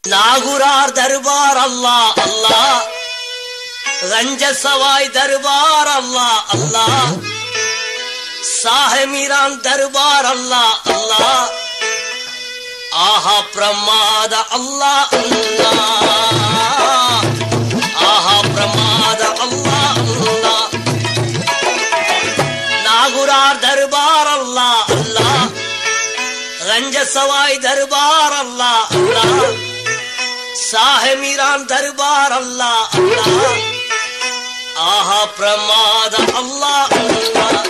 நாகுரார் தர்பார் அல்லாஹ் அல்லாஹ், ரஞ்ச சவாய் தர்பார் அல்லாஹ் அல்லாஹ், சாஹமீரான் தர்பார் அல்லாஹ் அல்லாஹ், ஆஹா பிரமாத அல்லாஹ் அல்லாஹ், ஆஹா பிரமாத அல்லாஹ் அல்லாஹ். நாகுரார் தர்பார் அல்லாஹ் அல்லாஹ், ரஞ்ச சவாய் தர்பார் அல்லாஹ் அல்லாஹ், சாஹமீரான் தர்பார் அல்லாஹ் அல்லாஹ், ஆஹா பிரமாத அல்லாஹ் அல்லாஹ்,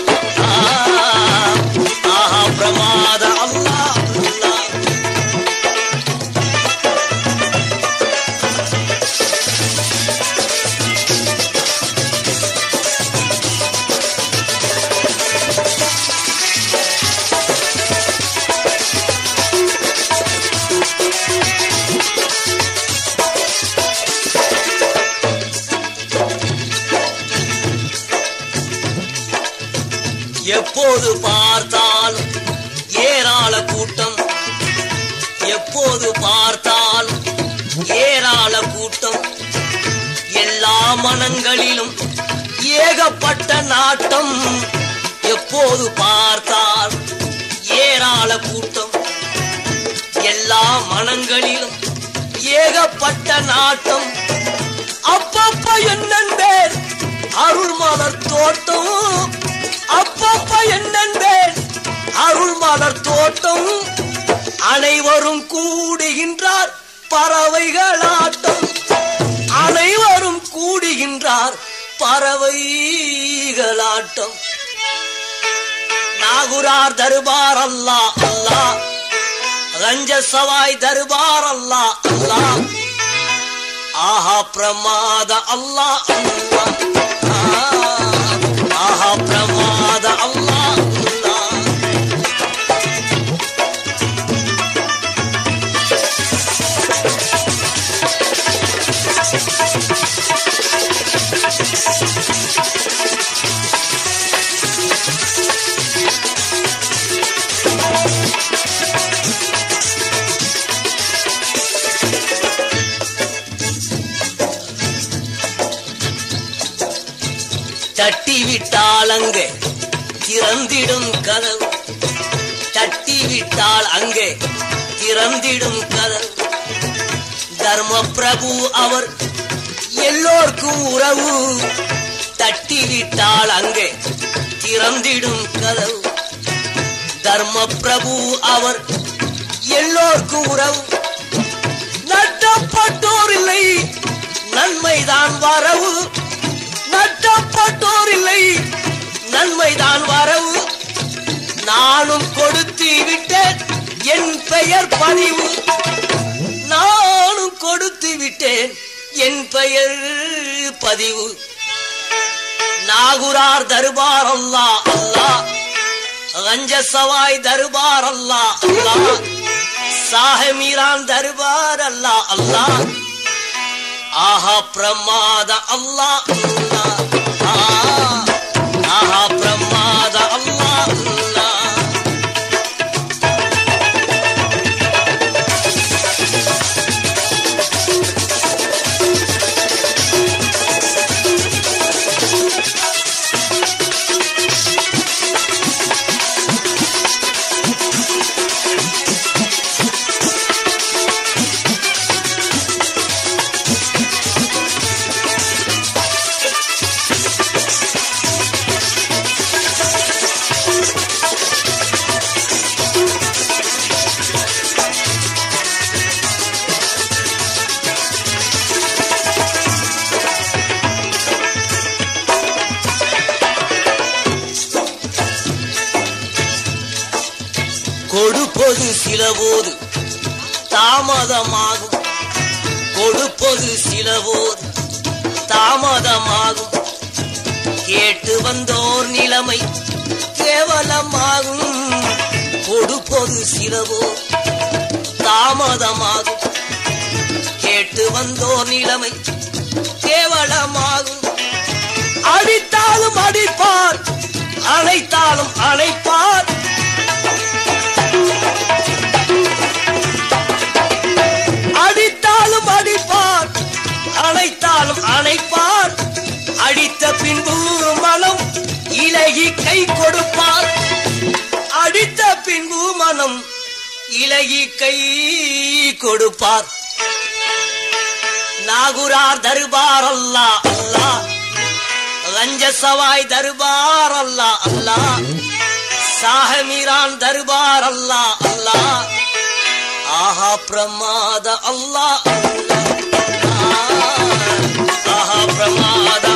ஆஹா பிரமாத அல்லாஹ் அல்லாஹ். எப்போது பார்த்தாலும் ஏராள கூட்டம், எப்போது பார்த்தாலும் ஏராள கூட்டம், எல்லா மனங்களிலும் ஏகப்பட்ட நாட்டம். எப்போது பார்த்தால் ஏராள கூட்டம், எல்லா மனங்களிலும் ஏகப்பட்ட நாட்டம். அப்பப்ப என்னன்பேர் அருள் மலர் தோட்டம், அப்பப்ப என்னன்பேன் அருள் மலர் தோட்டம். அனைவரும் கூடுகின்றார் பறவைகளாட்டம், அனைவரும் கூடுகின்றார் பறவைகளாட்டம். நாகுரார் தர்பார் அல்லாஹ் அல்லாஹ், ரஞ்ச சவாய் தர்பார் அல்லாஹ் அல்லாஹ், ஆஹா பிரமாத அல்லாஹ் அல்லாஹ், ஆஹா பிரமாத அல்லாஹ் அல்லாஹ். தட்டிவிட்டால் அங்கே திறந்திடும் கதவு, தட்டிவிட்டால் அங்கே திறந்திடும் கதவு. தர்ம பிரபு அவர் எல்லோர்க்கும் உறவு, தட்டிவிட்டால் அங்கே திறந்திடும் கதவு. தர்ம பிரபு அவர் எல்லோர்க்கும் உறவு. நட்டப்பட்டோர் இல்லை நன்மைதான் வரவு, நட்டப்பட்டோர் இல்லை நன்மைதான் வரவு. நானும் கொடுத்து விட்டேன் என் பெயர் பதிவு, நானும் கொடுத்து விட்டேன் என் பெயர் பதிவு. நாகுரார் தர்பார் அல்லாஹ் அல்லாஹ், ரஞ்ச சவாய் தர்பார் அல்லாஹ் அல்லாஹ், சாஹமீரான் தர்பார் அல்லாஹ் அல்லாஹ், ஆஹா பிரமாத அல்லாஹ் அல்லாஹ், ஆஹா பிரமாத அல்லாஹ் அல்லாஹ். கொடுப்பது சிலபோது தாமதமாகும், கொடுப்பது சிலபோது தாமதமாகும். கேட்டு வந்தோர் நிலைமை கேவலமாகும், கொடுப்பது சிலபோது தாமதமாகும். கேட்டு வந்தோர் நிலைமை கேவலமாகும். அடித்தாலும் அடிப்பார், அணைத்தாலும் அணைப்பார், அடித்த கொடுப்பார். அடித்த பின்பு மனம் இலகி கை கொடுப்பார். நாகுரார் தர்பார் அல்லா அல்லா, ரஞ்ச சவாய் தர்பார் அல்லா அல்லா, சாஹமீரான் தர்பார் அல்லா அல்லா, ஆஹா பிரமாத அல்லா அல்லா, ஆஹா பிரமாத